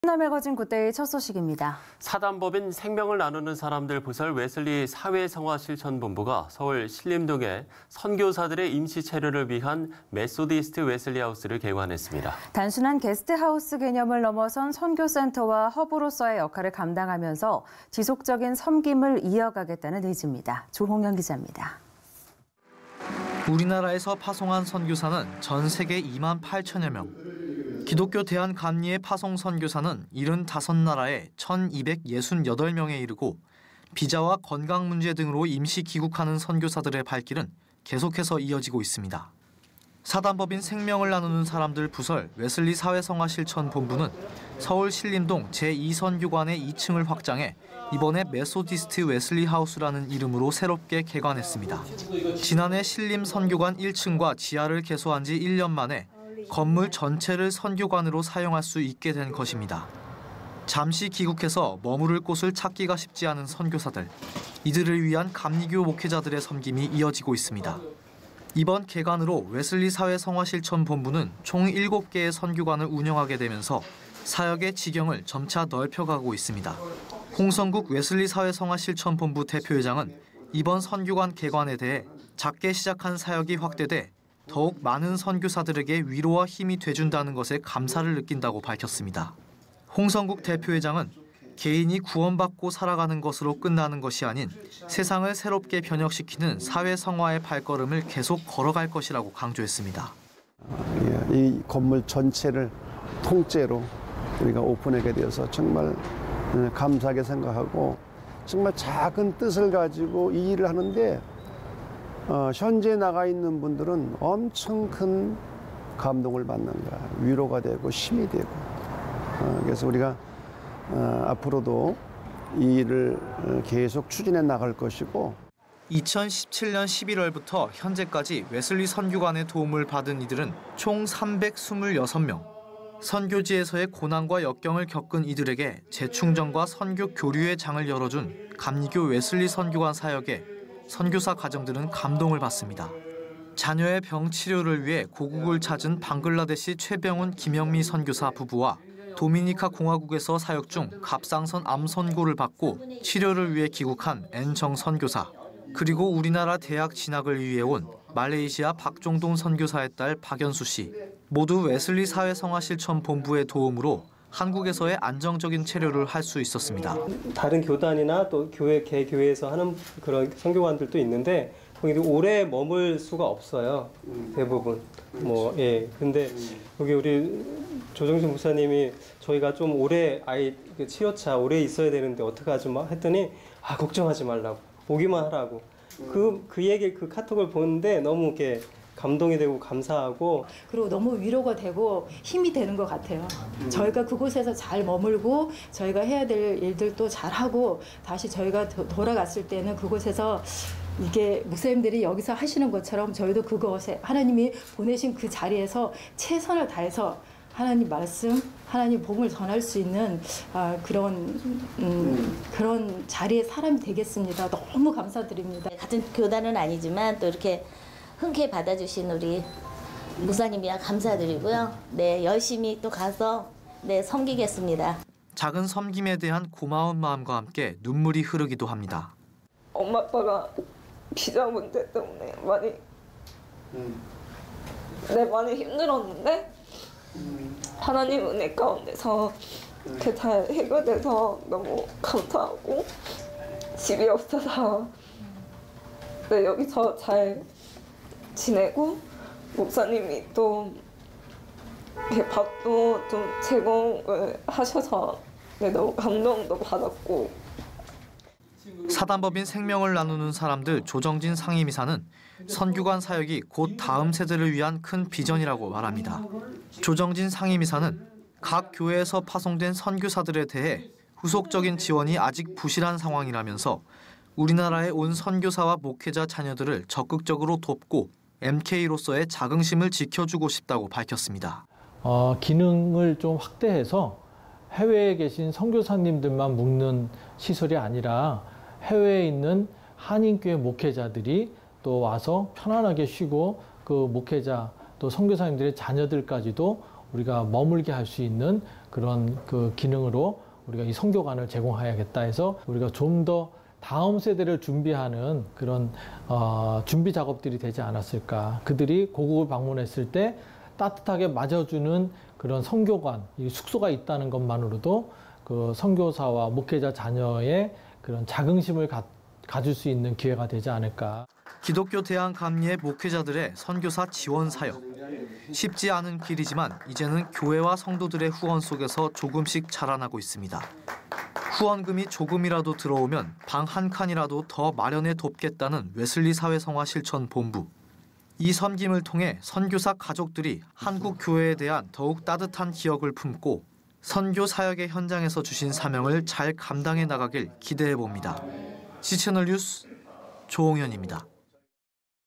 매거진 굿데이 첫 소식입니다. 사단법인 생명을 나누는 사람들 부설 웨슬리 사회성화실천본부가 서울 신림동에 선교사들의 임시 체류를 위한 메소디스트 웨슬리하우스를 개관했습니다. 단순한 게스트하우스 개념을 넘어선 선교센터와 허브로서의 역할을 감당하면서 지속적인 섬김을 이어가겠다는 의지입니다. 조홍영 기자입니다. 우리나라에서 파송한 선교사는 전 세계 2만 8천여 명. 기독교 대한감리의 파송 선교사는 75나라에 1,268명에 이르고 비자와 건강 문제 등으로 임시 귀국하는 선교사들의 발길은 계속해서 이어지고 있습니다. 사단법인 생명을 나누는 사람들 부설 웨슬리 사회성화실천본부는 서울 신림동 제2선교관의 2층을 확장해 이번에 메소디스트 웨슬리 하우스라는 이름으로 새롭게 개관했습니다. 지난해 신림 선교관 1층과 지하를 개소한 지 1년 만에 건물 전체를 선교관으로 사용할 수 있게 된 것입니다. 잠시 귀국해서 머무를 곳을 찾기가 쉽지 않은 선교사들, 이들을 위한 감리교 목회자들의 섬김이 이어지고 있습니다. 이번 개관으로 웨슬리 사회성화실천본부는 총 7개의 선교관을 운영하게 되면서 사역의 지경을 점차 넓혀가고 있습니다. 홍성국 웨슬리 사회성화실천본부 대표회장은 이번 선교관 개관에 대해 작게 시작한 사역이 확대돼 더욱 많은 선교사들에게 위로와 힘이 돼준다는 것에 감사를 느낀다고 밝혔습니다. 홍성국 대표회장은 개인이 구원받고 살아가는 것으로 끝나는 것이 아닌 세상을 새롭게 변혁시키는 사회 성화의 발걸음을 계속 걸어갈 것이라고 강조했습니다. 이 건물 전체를 통째로 우리가 오픈하게 되어서 정말 감사하게 생각하고 정말 작은 뜻을 가지고 이 일을 하는데 현재 나가 있는 분들은 엄청 큰 감동을 받는 거야. 위로가 되고 힘이 되고. 그래서 우리가 앞으로도 이 일을 계속 추진해 나갈 것이고. 2017년 11월부터 현재까지 웨슬리 선교관의 도움을 받은 이들은 총 326명. 선교지에서의 고난과 역경을 겪은 이들에게 재충전과 선교 교류의 장을 열어준 감리교 웨슬리 선교관 사역에 선교사 가정들은 감동을 받습니다. 자녀의 병 치료를 위해 고국을 찾은 방글라데시 최병훈 김영미 선교사 부부와 도미니카 공화국에서 사역 중 갑상선 암 선고를 받고 치료를 위해 귀국한 N정 선교사, 그리고 우리나라 대학 진학을 위해 온 말레이시아 박종동 선교사의 딸 박연수 씨, 모두 웨슬리 사회성화실천본부의 도움으로 한국에서의 안정적인 체류를 할 수 있었습니다. 다른 교단이나 또 개교회에서 하는 그런 선교관들도 있는데 거기 오래 머물 수가 없어요. 대부분. 근데 여기 우리 조정신 목사님이 저희가 좀 오래 치료차 오래 있어야 되는데 어떡하지 했더니 걱정하지 말라고 오기만 하라고 그 얘기 그 카톡을 보는데 너무 이렇게 감동이 되고 감사하고 그리고 너무 위로가 되고 힘이 되는 것 같아요. 저희가 그곳에서 잘 머물고 저희가 해야 될 일들도 잘하고 다시 저희가 돌아갔을 때는 그곳에서 이게 목사님들이 여기서 하시는 것처럼 저희도 그곳에 하나님이 보내신 그 자리에서 최선을 다해서 하나님 말씀, 하나님 복음을 전할 수 있는 그런 자리의 사람이 되겠습니다. 너무 감사드립니다. 같은 교단은 아니지만 또 이렇게 흔쾌히 받아주신 우리 목사님이야 감사드리고요. 네, 열심히 또 가서 섬기겠습니다. 작은 섬김에 대한 고마운 마음과 함께 눈물이 흐르기도 합니다. 엄마 아빠가 비자 문제 때문에 많이 힘들었는데 하나님 은혜 가운데서 그게 잘 해결돼서 너무 감사하고 집이 없어서 여기서 잘 지내고 목사님이 또 밥도 좀 제공을 하셔서 너무 감동도 받았고. 사단법인 생명을 나누는 사람들 조정진 상임이사는 선교관 사역이 곧 다음 세대를 위한 큰 비전이라고 말합니다. 조정진 상임이사는 각 교회에서 파송된 선교사들에 대해 후속적인 지원이 아직 부실한 상황이라면서 우리나라에 온 선교사와 목회자 자녀들을 적극적으로 돕고 MK로서의 자긍심을 지켜주고 싶다고 밝혔습니다. 기능을 좀 확대해서 해외에 계신 선교사님들만 묵는 시설이 아니라 해외에 있는 한인교회 목회자들이 또 와서 편안하게 쉬고 그 목회자 또 선교사님들의 자녀들까지도 우리가 머물게 할 수 있는 그런 그 기능으로 우리가 이 선교관을 제공해야겠다 해서 우리가 좀 더 다음 세대를 준비하는 그런 준비 작업들이 되지 않았을까. 그들이 고국을 방문했을 때 따뜻하게 맞아주는 그런 선교관, 이 숙소가 있다는 것만으로도 그 선교사와 목회자 자녀의 그런 자긍심을 가질 수 있는 기회가 되지 않을까. 기독교 대한 감리의 목회자들의 선교사 지원 사역. 쉽지 않은 길이지만 이제는 교회와 성도들의 후원 속에서 조금씩 자라나고 있습니다. 후원금이 조금이라도 들어오면 방 한 칸이라도 더 마련해 돕겠다는 웨슬리 사회성화 실천 본부. 이 섬김을 통해 선교사 가족들이 한국 교회에 대한 더욱 따뜻한 기억을 품고 선교 사역의 현장에서 주신 사명을 잘 감당해 나가길 기대해 봅니다. CCNN뉴스 조홍현입니다.